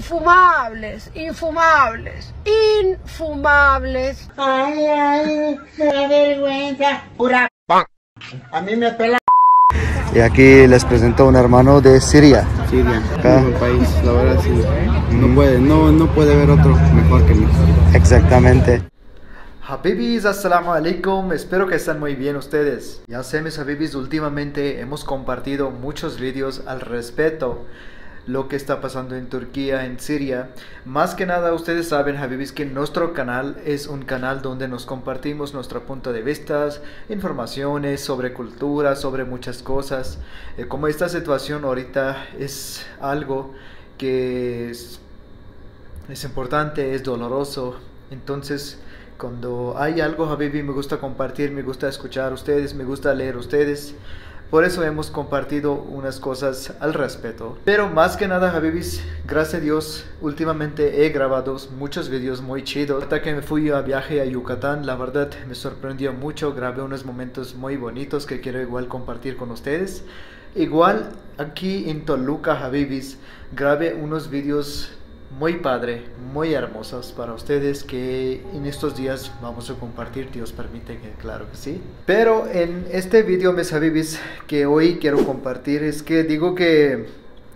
infumables, infumables, infumables. Ay, ay, me da vergüenza. Pura a mí me pela. Y aquí les presento un hermano de Siria. Siria, un buen país, la verdad sí. No puede haber otro mejor que México. Exactamente. Habibis, assalamu alaikum, espero que estén muy bien ustedes. Ya sé, mis habibis, últimamente hemos compartido muchos vídeos al respecto lo que está pasando en Turquía, en Siria. Más que nada, ustedes saben, habibis, que nuestro canal es un canal donde nos compartimos nuestro punto de vista, informaciones sobre cultura, sobre muchas cosas. Como esta situación ahorita es algo que es importante, es doloroso, entonces cuando hay algo, habibi, me gusta compartir, me gusta escuchar a ustedes, me gusta leer a ustedes. Por eso hemos compartido unas cosas al respecto. Pero más que nada, habibis, gracias a Dios, últimamente he grabado muchos vídeos muy chidos. Hasta que me fui a viaje a Yucatán, la verdad me sorprendió mucho. Grabé unos momentos muy bonitos que quiero igual compartir con ustedes. Igual aquí en Toluca, habibis, grabé unos vídeos muy padre, muy hermosos para ustedes que en estos días vamos a compartir, Dios permite, que claro que sí. Pero en este video, mis habibis, que hoy quiero compartir, es que digo que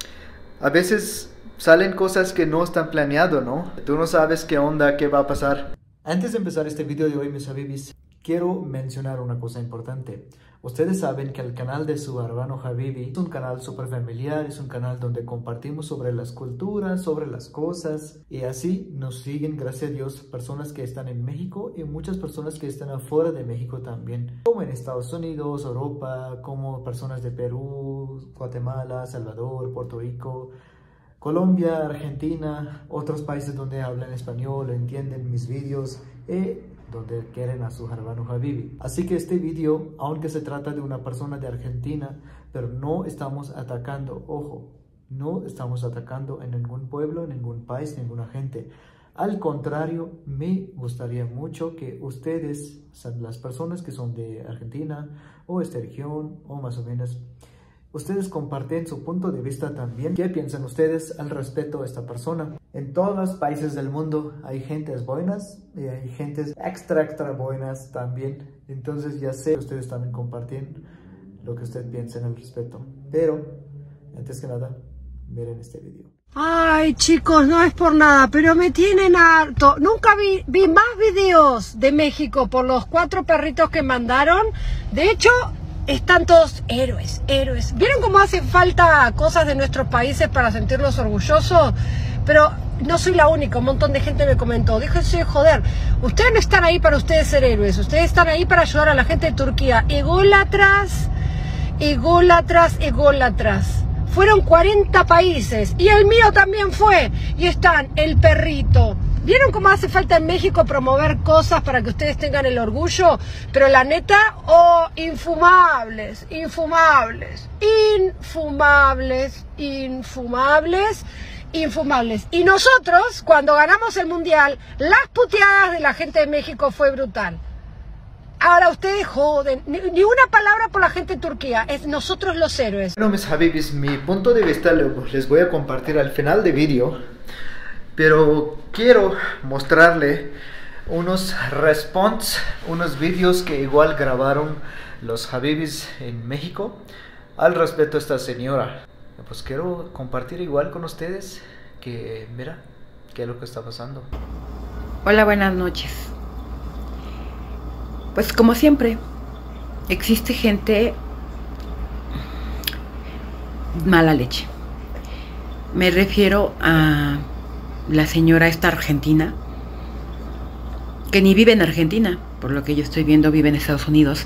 a veces salen cosas que no están planeado, ¿no? Tú no sabes qué onda, qué va a pasar. Antes de empezar este video de hoy, mis habibis, quiero mencionar una cosa importante. Ustedes saben que el canal de su hermano Habibi es un canal súper familiar, es un canal donde compartimos sobre las culturas, sobre las cosas, y así nos siguen, gracias a Dios, personas que están en México y muchas personas que están afuera de México también, como en Estados Unidos, Europa, como personas de Perú, Guatemala, Salvador, Puerto Rico, Colombia, Argentina, otros países donde hablan español, entienden mis vídeos, donde quieren a su hermano Habibi. Así que este video, aunque se trata de una persona de Argentina, pero no estamos atacando, ojo, no estamos atacando en ningún pueblo, en ningún país, ninguna gente. Al contrario, me gustaría mucho que ustedes, las personas que son de Argentina o esta región o más o menos, ustedes comparten su punto de vista también. ¿Qué piensan ustedes al respecto a esta persona? En todos los países del mundo hay gentes buenas y hay gentes extra buenas también. Entonces ya sé que ustedes también comparten lo que ustedes piensan al respecto. Pero, antes que nada, miren este video. Ay, chicos, no es por nada, pero me tienen harto. Nunca vi más videos de México por los 4 perritos que mandaron. De hecho, están todos héroes, héroes. ¿Vieron cómo hacen falta cosas de nuestros países para sentirnos orgullosos? Pero no soy la única, un montón de gente me comentó, déjense de joder, ustedes no están ahí para ustedes ser héroes, ustedes están ahí para ayudar a la gente de Turquía. Ególatras, ególatras, ególatras. Fueron 40 países y el mío también fue. Y están el perrito. ¿Vieron cómo hace falta en México promover cosas para que ustedes tengan el orgullo? Pero la neta, infumables, infumables, infumables, infumables, infumables. Y nosotros, cuando ganamos el mundial, las puteadas de la gente de México fue brutal. Ahora ustedes joden, ni una palabra por la gente de Turquía, es nosotros los héroes. Bueno, mis habibis, mi punto de vista les voy a compartir al final del video. Pero quiero mostrarle unos response, unos vídeos que igual grabaron los habibis en México al respecto a esta señora. Pues quiero compartir igual con ustedes que mira qué es lo que está pasando. Hola, buenas noches. Pues como siempre, existe gente mala leche. Me refiero a la señora esta argentina, que ni vive en Argentina, por lo que yo estoy viendo vive en Estados Unidos,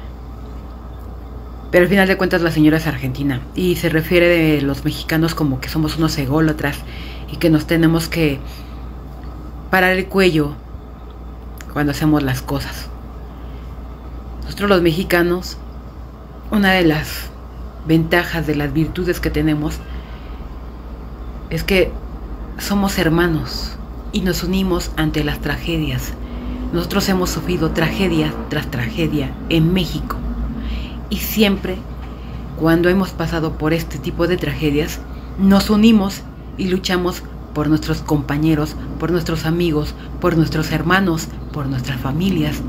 pero al final de cuentas la señora es argentina y se refiere de los mexicanos como que somos unos ególatras y que nos tenemos que parar el cuello cuando hacemos las cosas. Nosotros los mexicanos, una de las ventajas, de las virtudes que tenemos es que somos hermanos y nos unimos ante las tragedias. Nosotros hemos sufrido tragedia tras tragedia en México y siempre cuando hemos pasado por este tipo de tragedias nos unimos y luchamos por nuestros compañeros, por nuestros amigos, por nuestros hermanos, por nuestras familias.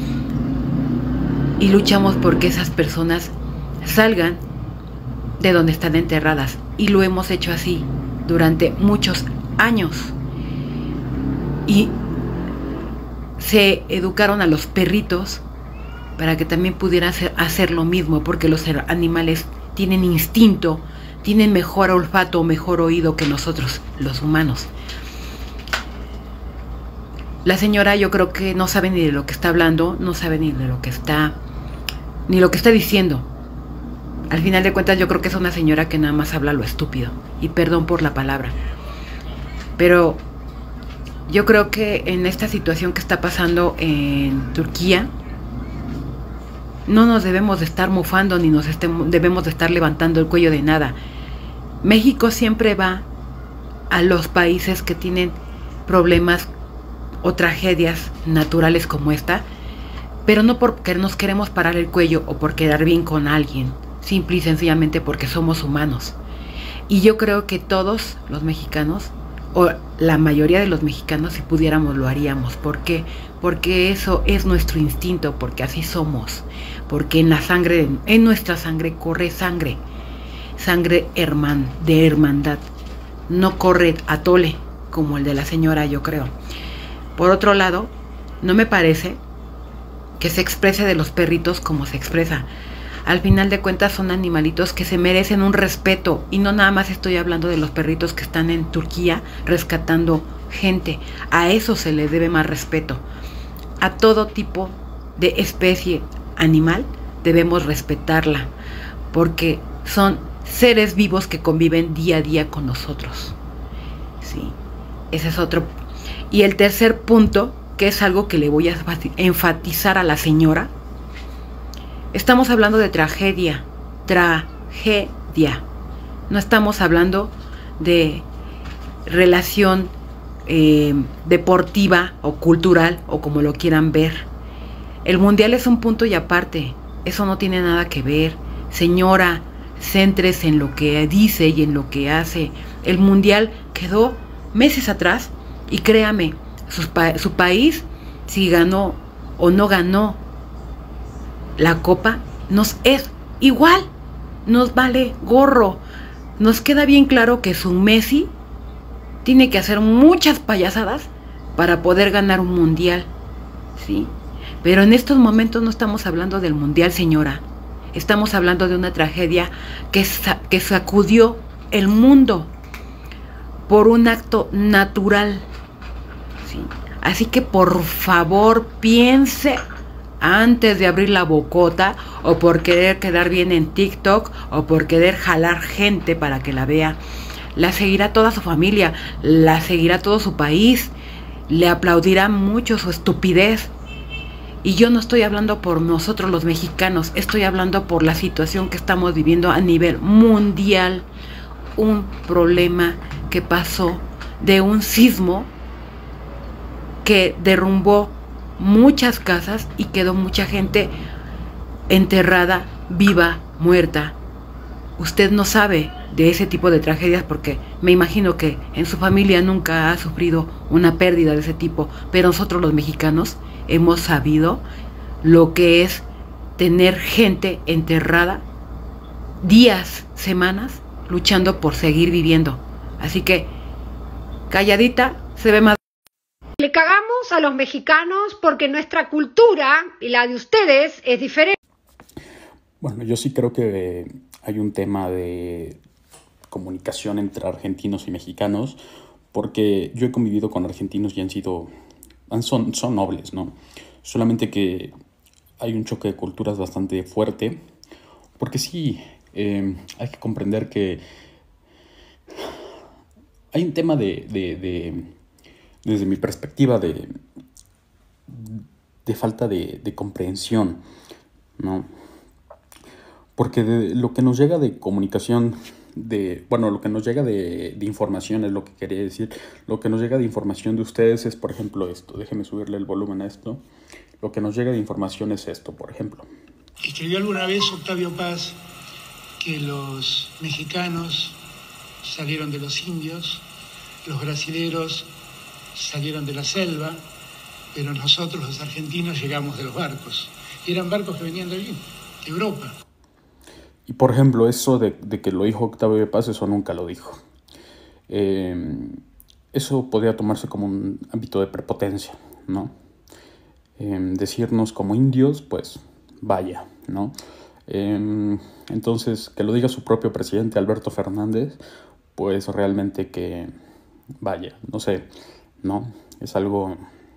Y luchamos porque esas personas salgan de donde están enterradas. Y lo hemos hecho así durante muchos años. Y se educaron a los perritos para que también pudieran hacer lo mismo, porque los animales tienen instinto, tienen mejor olfato, mejor oído que nosotros, los humanos. La señora, yo creo que no sabe ni de lo que está hablando, no sabe ni de lo que está diciendo. Al final de cuentas, yo creo que es una señora que nada más habla lo estúpido. Y perdón por la palabra. Pero yo creo que en esta situación que está pasando en Turquía, no nos debemos de estar mufando ni debemos de estar levantando el cuello de nada. México siempre va a los países que tienen problemas o tragedias naturales como esta, pero no porque nos queremos parar el cuello o por quedar bien con alguien, simple y sencillamente porque somos humanos. Y yo creo que todos los mexicanos, o la mayoría de los mexicanos, si pudiéramos lo haríamos. ¿Por qué? Porque eso es nuestro instinto, porque así somos, porque en nuestra sangre corre sangre de hermandad, no corre atole como el de la señora, yo creo. Por otro lado, no me parece que se exprese de los perritos como se expresa. Al final de cuentas son animalitos que se merecen un respeto, y no nada más estoy hablando de los perritos que están en Turquía rescatando gente. A eso se le debe más respeto. A todo tipo de especie animal debemos respetarla, porque son seres vivos que conviven día a día con nosotros. Sí, ese es otro. Y el tercer punto, que es algo que le voy a enfatizar a la señora. Estamos hablando de tragedia. No estamos hablando de relación deportiva o cultural, o como lo quieran ver. El mundial es un punto y aparte. Eso no tiene nada que ver. Señora, céntrese en lo que dice y en lo que hace. El mundial quedó meses atrás, y créame, su país, si ganó o no ganó la copa, nos es igual, nos vale gorro. Nos queda bien claro que su Messi tiene que hacer muchas payasadas para poder ganar un mundial, ¿sí? Pero en estos momentos no estamos hablando del mundial, señora. Estamos hablando de una tragedia que sacudió el mundo por un acto natural, ¿sí? Así que por favor piense antes de abrir la bocota, o por querer quedar bien en TikTok, o por querer jalar gente para que la vea. La seguirá toda su familia, la seguirá todo su país, le aplaudirá mucho su estupidez. Y yo no estoy hablando por nosotros los mexicanos, estoy hablando por la situación que estamos viviendo a nivel mundial. Un problema que pasó de un sismo que derrumbó muchas casas y quedó mucha gente enterrada, viva, muerta. Usted no sabe de ese tipo de tragedias porque me imagino que en su familia nunca ha sufrido una pérdida de ese tipo, pero nosotros los mexicanos hemos sabido lo que es tener gente enterrada días, semanas, luchando por seguir viviendo. Así que calladita se ve más. Le cagamos a los mexicanos porque nuestra cultura y la de ustedes es diferente. Bueno, yo sí creo que hay un tema de comunicación entre argentinos y mexicanos, porque yo he convivido con argentinos y son nobles, ¿no? Solamente que hay un choque de culturas bastante fuerte, porque sí, hay que comprender que hay un tema desde mi perspectiva, de falta de comprensión, ¿no? Porque lo que nos llega de comunicación, lo que nos llega de información es lo que quería decir. Lo que nos llega de información de ustedes es, por ejemplo, esto. Déjeme subirle el volumen a esto. Lo que nos llega de información es esto, por ejemplo. Escribió alguna vez Octavio Paz que los mexicanos salieron de los indios los brasileros salieron de la selva, pero nosotros los argentinos llegamos de los barcos. Y eran barcos que venían de allí, de Europa. Y por ejemplo, eso de que lo dijo Octavio Paz, eso nunca lo dijo. Eso podría tomarse como un ámbito de prepotencia, ¿no? Decirnos como indios, pues vaya, ¿no? Entonces, que lo diga su propio presidente Alberto Fernández, pues realmente que vaya, no sé, ¿no? Es algo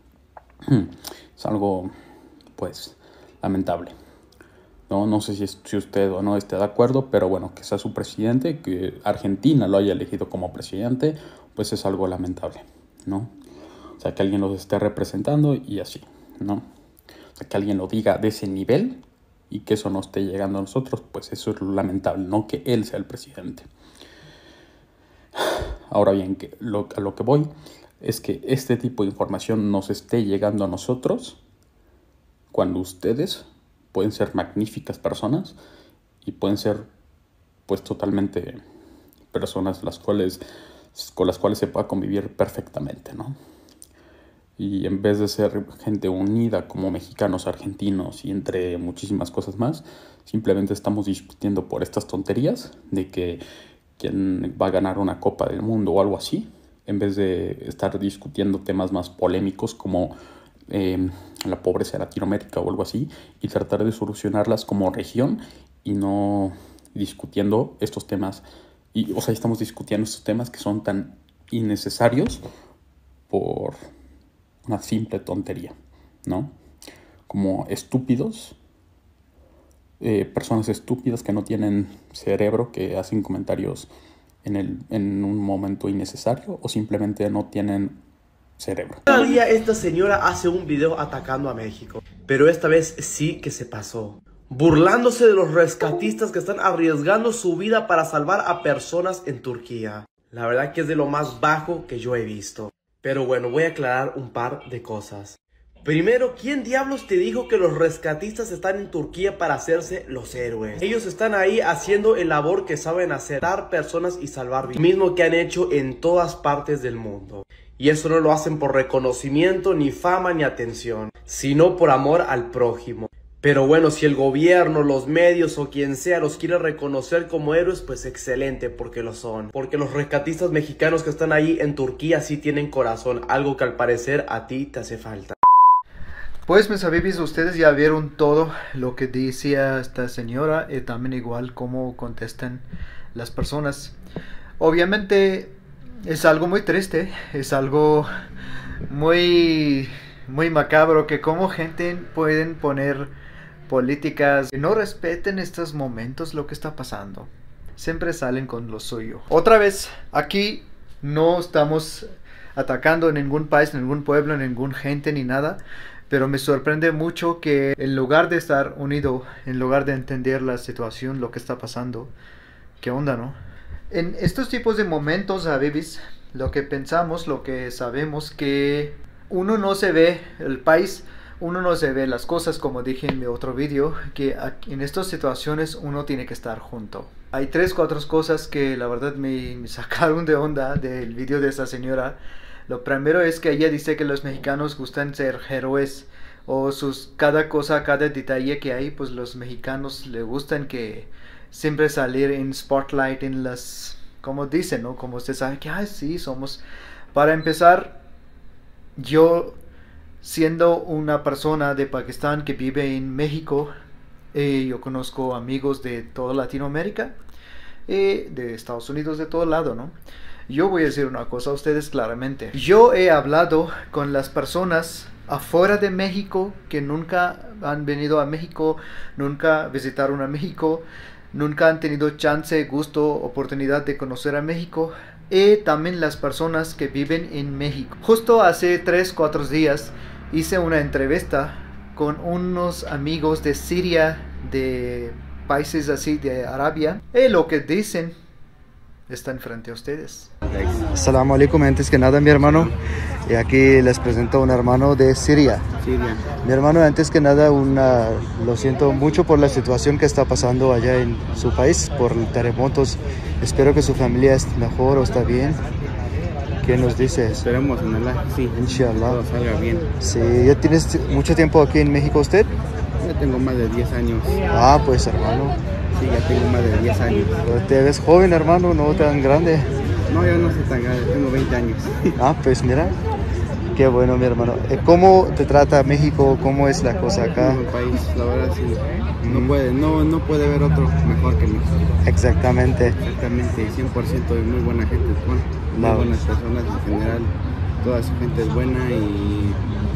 pues lamentable. No sé si usted o no esté de acuerdo, pero bueno, que sea su presidente, que Argentina lo haya elegido como presidente, pues es algo lamentable, ¿no? O sea, que alguien los esté representando y así, ¿no? O sea, que alguien lo diga de ese nivel y que eso no esté llegando a nosotros, pues eso es lo lamentable, no que él sea el presidente. Ahora bien, a lo que voy es que este tipo de información nos esté llegando a nosotros cuando ustedes pueden ser magníficas personas y pueden ser pues totalmente personas con las cuales se pueda convivir perfectamente, ¿no? Y en vez de ser gente unida como mexicanos, argentinos y entre muchísimas cosas más, simplemente estamos discutiendo por estas tonterías de que quién va a ganar una Copa del Mundo o algo así, en vez de estar discutiendo temas más polémicos como la pobreza de Latinoamérica o algo así, y tratar de solucionarlas como región y no discutiendo estos temas. O sea, estamos discutiendo estos temas que son tan innecesarios por una simple tontería, ¿no? Como estúpidos, personas estúpidas que no tienen cerebro, que hacen comentarios en un momento innecesario o simplemente no tienen cerebro. Cada día esta señora hace un video atacando a México, pero esta vez sí que se pasó, burlándose de los rescatistas que están arriesgando su vida para salvar a personas en Turquía. La verdad que es de lo más bajo que yo he visto. Pero bueno, voy a aclarar un par de cosas. Primero, ¿quién diablos te dijo que los rescatistas están en Turquía para hacerse los héroes? Ellos están ahí haciendo el labor que saben hacer, dar personas y salvar vidas, mismo que han hecho en todas partes del mundo. Y eso no lo hacen por reconocimiento, ni fama, ni atención, sino por amor al prójimo. Pero bueno, si el gobierno, los medios o quien sea los quiere reconocer como héroes, pues excelente, porque lo son. Porque los rescatistas mexicanos que están ahí en Turquía sí tienen corazón, algo que al parecer a ti te hace falta. Pues mis habibis, ustedes ya vieron todo lo que decía esta señora y también igual cómo contestan las personas. Obviamente es algo muy triste, es algo muy macabro que como gente pueden poner políticas que no respeten estos momentos, lo que está pasando. Siempre salen con lo suyo. Otra vez, aquí no estamos atacando en ningún país, ningún pueblo, ningún gente ni nada. Pero me sorprende mucho que en lugar de estar unido, en lugar de entender la situación, lo que está pasando, ¿qué onda, no? En estos tipos de momentos, habibis, lo que pensamos, lo que sabemos, que uno no se ve el país, uno no se ve las cosas, como dije en mi otro vídeo, que en estas situaciones uno tiene que estar junto. Hay 3-4 cosas que la verdad me sacaron de onda del vídeo de esta señora. Lo primero es que ella dice que los mexicanos gustan ser héroes, o cada cosa, cada detalle que hay, pues los mexicanos les gustan que siempre salir en spotlight, en las, como dicen, ¿no? Como usted sabe que, sí, somos. Para empezar, yo siendo una persona de Pakistán que vive en México, yo conozco amigos de toda Latinoamérica, de Estados Unidos, de todo lado, ¿no? Yo voy a decir una cosa a ustedes claramente. Yo he hablado con las personas afuera de México que nunca han venido a México, nunca visitaron a México, nunca han tenido chance, gusto, oportunidad de conocer a México, y también las personas que viven en México. Justo hace 3-4 días hice una entrevista con unos amigos de Siria, de países así de Arabia, y lo que dicen están frente a ustedes. Assalamu alaikum, antes que nada mi hermano, y aquí les presento a un hermano de Siria. Mi hermano, antes que nada lo siento mucho por la situación que está pasando allá en su país, por terremotos. Espero que su familia esté mejor o está bien. ¿Qué nos dices? Esperemos en Allah, sí, Inshallah. todo salga bien. Sí, ¿ya tienes mucho tiempo aquí en México usted? Ya tengo más de 10 años. Ah, pues hermano, Sí, ya tengo más de 10 años. pues, te ves joven hermano, no tan grande. No, yo no soy tan grande, tengo 20 años. Ah, pues mira, qué bueno mi hermano. ¿Cómo te trata México? ¿Cómo es la cosa acá? Un país, la verdad sí. No puede haber otro mejor que México. Exactamente. Exactamente, 100% y muy buena gente, bueno, muy buenas personas en general. Toda su gente es buena y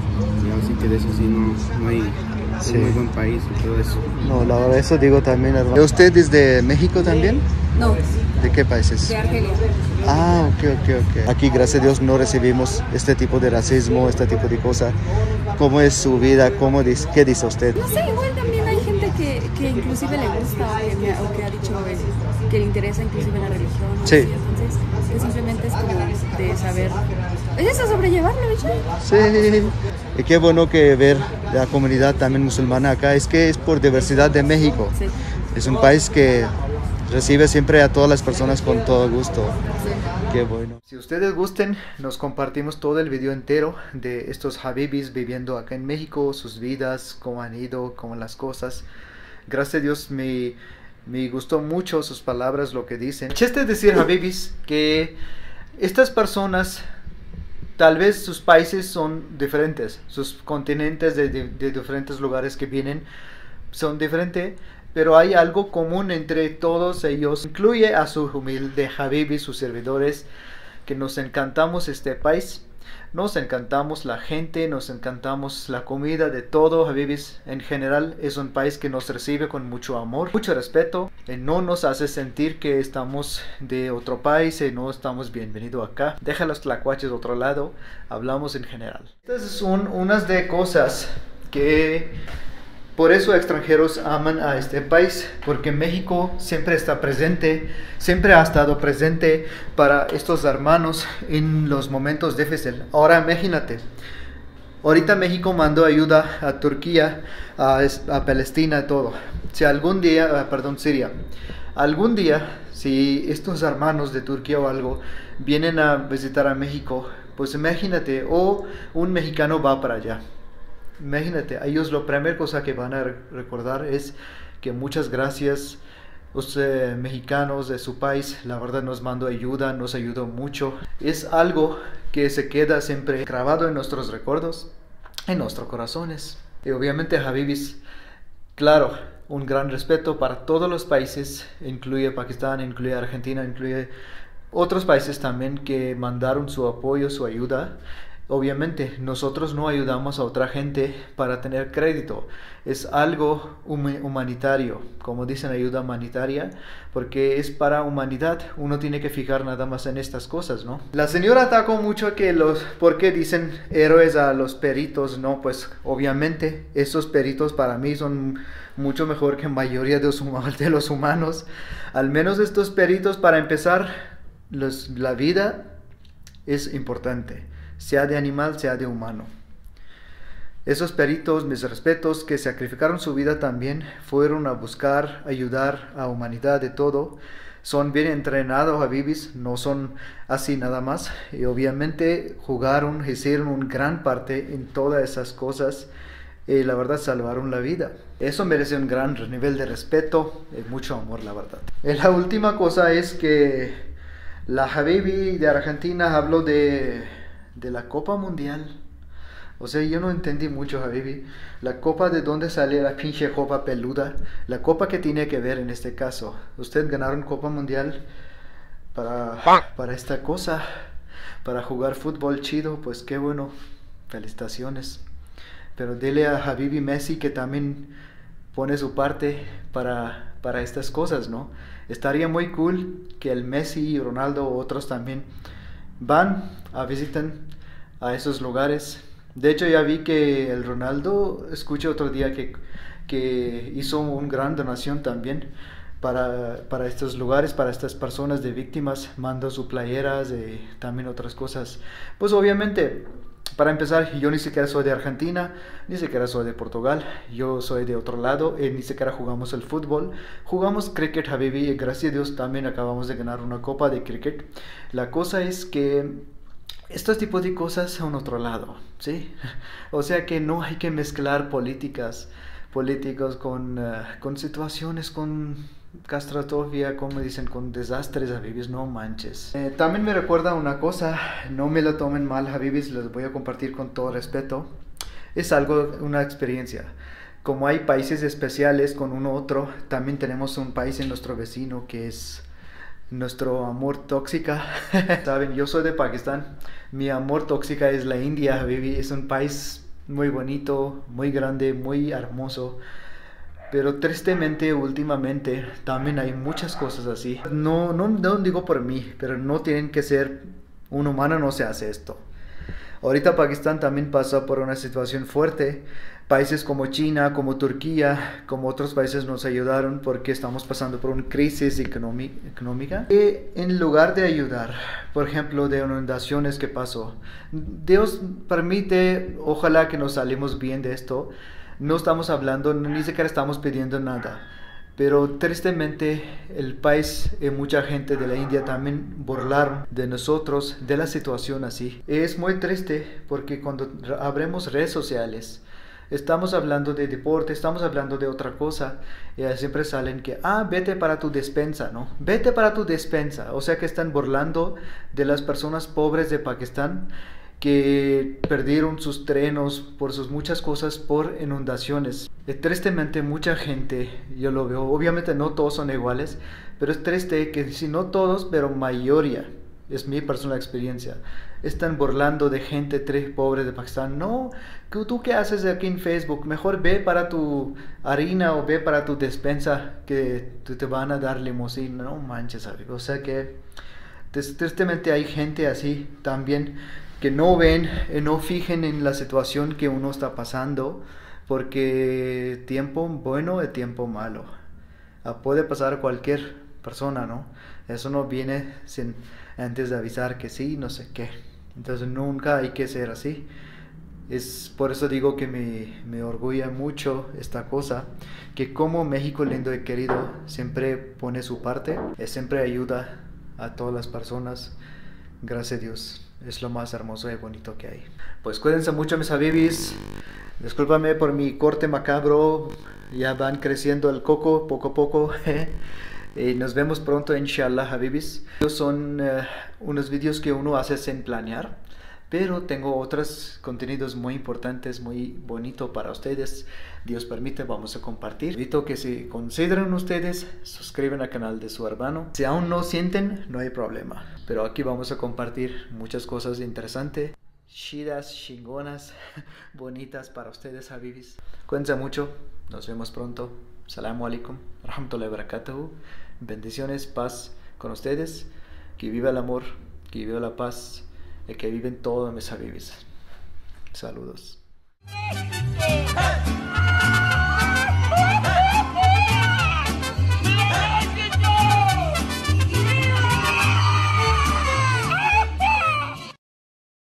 así que de eso sí no hay. Es un muy buen país y todo eso. No, la verdad, eso digo también, hermano. ¿Usted es de México también? No, ¿De qué países? de Argelia. Ah, ok. Aquí, gracias a Dios, no recibimos este tipo de racismo, este tipo de cosas. ¿Cómo es su vida? ¿Qué dice usted? No sé, igual también hay gente que inclusive le gusta o que ha dicho que le interesa inclusive la religión. ¿no? Sí. Así, entonces, que simplemente es como de saber, es eso, sobrellevarlo, ¿verdad? Sí. Y qué bueno que ver la comunidad también musulmana acá. Es que es por diversidad de México. Sí. Es un país que recibe siempre a todas las personas con todo gusto. Qué bueno. Si ustedes gusten, nos compartimos todo el video entero de estos habibis viviendo acá en México, sus vidas, cómo han ido, cómo las cosas. Gracias a Dios me gustó mucho sus palabras, lo que dicen. Chiste decir, habibis, que estas personas, tal vez sus países son diferentes, sus continentes de diferentes lugares que vienen son diferentes, pero hay algo común entre todos ellos. Incluye a su humilde habibis, sus servidores, que nos encantamos este país, nos encantamos la gente, nos encantamos la comida, de todo. Habibis en general es un país que nos recibe con mucho amor, mucho respeto, no nos hace sentir que estamos de otro país y no estamos bienvenidos acá. Deja los tlacuaches de otro lado, hablamos en general. Estas son unas de cosas que por eso extranjeros aman a este país, porque México siempre está presente, siempre ha estado presente para estos hermanos en los momentos difíciles. Ahora imagínate, ahorita México mandó ayuda a Turquía, a Palestina, todo. Si algún día, Siria, algún día, si estos hermanos de Turquía o algo vienen a visitar a México, pues imagínate, o un mexicano va para allá. Imagínate, a ellos la primera cosa que van a recordar es que muchas gracias los mexicanos de su país, la verdad nos mandó ayuda, nos ayudó mucho. Es algo que se queda siempre grabado en nuestros recuerdos, en nuestros corazones. Y obviamente, habibis, claro, un gran respeto para todos los países, incluye Pakistán, incluye Argentina, incluye otros países también que mandaron su apoyo, su ayuda. Obviamente nosotros no ayudamos a otra gente para tener crédito, es algo humanitario, como dicen, ayuda humanitaria, porque es para humanidad. Uno tiene que fijar nada más en estas cosas, ¿no? La señora atacó mucho que ¿por qué dicen héroes a los peritos? No, pues obviamente esos peritos para mí son mucho mejor que la mayoría de los humanos. Al menos estos peritos, para empezar, la vida es importante, sea de animal, sea de humano. Esos peritos, mis respetos, que sacrificaron su vida también, fueron a buscar, ayudar a humanidad de todo. Son bien entrenados, habibis, no son así nada más. Y obviamente jugaron, hicieron una gran parte en todas esas cosas. Y la verdad salvaron la vida. Eso merece un gran nivel de respeto y mucho amor, la verdad. Y la última cosa es que la habibi de Argentina habló de la Copa Mundial. O sea, yo no entendí mucho, habibi. La copa, ¿de dónde sale la pinche copa peluda? La copa que tiene que ver en este caso. Ustedes ganaron Copa Mundial para esta cosa, para jugar fútbol chido, pues qué bueno, felicitaciones. Pero dile a habibi Messi que también pone su parte para estas cosas, ¿no? Estaría muy cool que el Messi y Ronaldo o otros también van a visitar a esos lugares. De hecho, ya vi que el Ronaldo, escuché otro día que hizo una gran donación también para estos lugares, para estas personas de víctimas, mandó sus playeras y también otras cosas. Pues obviamente, para empezar, yo ni siquiera soy de Argentina, ni siquiera soy de Portugal, yo soy de otro lado, ni siquiera jugamos el fútbol, jugamos cricket, habibi, y gracias a Dios también acabamos de ganar una copa de cricket. La cosa es que estos tipos de cosas a un otro lado, ¿sí? O sea que no hay que mezclar políticos con situaciones, con catastrofia, como dicen, con desastres, Habibis, no manches. También me recuerda una cosa, no me lo tomen mal, Habibis, les voy a compartir con todo respeto. Es algo, una experiencia. Como hay países especiales con uno otro, también tenemos un país en nuestro vecino que es nuestro amor tóxica. Saben, yo soy de Pakistán, mi amor tóxica es la India, Habibi. Es un país muy bonito, muy grande, muy hermoso. Pero tristemente, últimamente, también hay muchas cosas así. No digo por mí, pero no tienen que ser, un humano no se hace esto. Ahorita Pakistán también pasa por una situación fuerte. Países como China, como Turquía, como otros países nos ayudaron porque estamos pasando por una crisis económica. Y en lugar de ayudar, por ejemplo, de inundaciones que pasó, Dios permite, ojalá que nos salimos bien de esto. No estamos hablando, ni siquiera estamos pidiendo nada. Pero tristemente el país y mucha gente de la India también burlaron de nosotros, de la situación así. Es muy triste porque cuando abrimos redes sociales, estamos hablando de deporte, estamos hablando de otra cosa, y siempre salen que, vete para tu despensa, ¿no? Vete para tu despensa. O sea que están burlando de las personas pobres de Pakistán que perdieron sus trenos por sus muchas cosas por inundaciones. Tristemente mucha gente, yo lo veo, obviamente no todos son iguales, pero es triste que si no todos, pero mayoría, es mi personal experiencia, están burlando de gente pobre de Pakistán. No, ¿tú qué haces aquí en Facebook? Mejor ve para tu harina o ve para tu despensa que te van a dar limusina. No manches, ¿sabes? O sea que tristemente hay gente así también que no ven, no fijen en la situación que uno está pasando, porque tiempo bueno y tiempo malo. Puede pasar a cualquier persona, ¿no? Eso no viene sin antes de avisar que sí, no sé qué. Entonces nunca hay que ser así. Es por eso digo que me orgulla mucho esta cosa, que como México lindo y querido siempre pone su parte, siempre ayuda a todas las personas. Gracias a Dios, es lo más hermoso y bonito que hay. Pues cuídense mucho, mis habibis. Discúlpame por mi corte macabro, ya van creciendo el coco poco a poco. Y nos vemos pronto, inshallah, habibis. Son unos vídeos que uno hace sin planear, pero tengo otros contenidos muy importantes, muy bonitos para ustedes. Dios permite, vamos a compartir. Invito que si consideran ustedes, suscriban al canal de su hermano. Si aún no sienten, no hay problema. Pero aquí vamos a compartir muchas cosas interesantes, chidas, chingonas, bonitas para ustedes, habibis. Cuídense mucho, nos vemos pronto. Assalamu alaikum, rahmatullahi wa barakatuhu. Bendiciones, paz con ustedes. Que viva el amor, que viva la paz, y que viven todos mis habibis. Saludos. Hey!